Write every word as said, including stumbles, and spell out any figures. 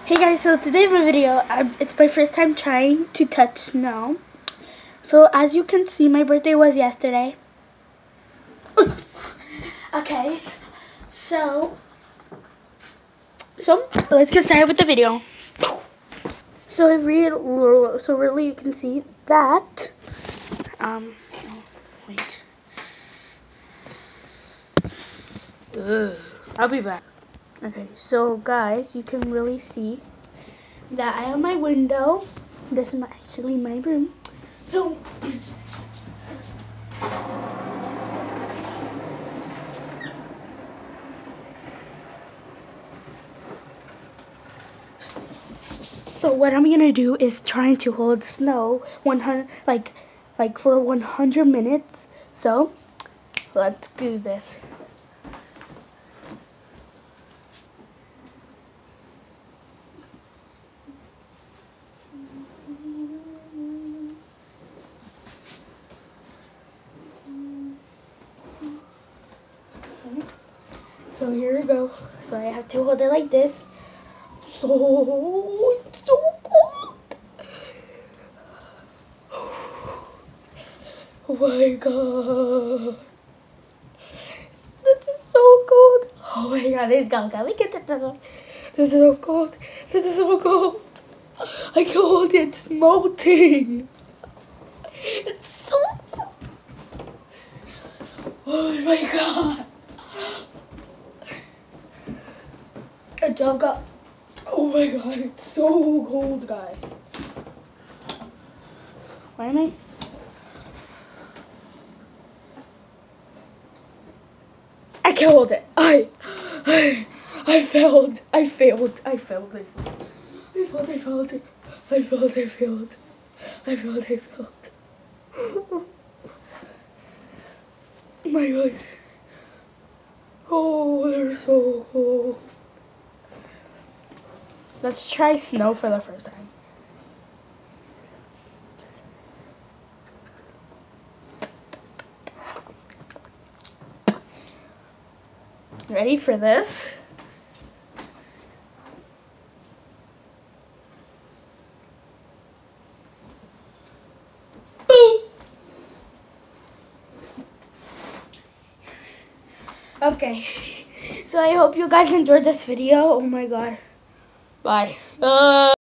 Hey guys, so today my video, um, it's my first time trying to touch snow. So as you can see, my birthday was yesterday. Okay, so, so let's get started with the video. So I really, so really you can see that, um, oh, wait. Ugh. I'll be back. Okay, so guys, you can really see that I have my window. This is my, actually my room. So So what I'm gonna do is trying to hold snow one hundred like like for one hundred minutes. So let's do this. So here we go. So I have to hold it like this. So it's so cold. Oh my god. This is so cold. Oh my god, this is cold. Look at this. This is so cold. This is so cold. I can hold it. It's melting. It's so cold. Oh my god. I just got. Oh my god, it's so cold, guys. Why am I? I can't hold it. I, I, I failed. I failed. I failed. I failed. I failed. I failed. I failed. I failed. I failed. I failed. Oh my god. Oh, they're so cold. Let's try snow for the first time. Ready for this? Boom! Okay, so I hope you guys enjoyed this video. Oh my god. Bye. Uh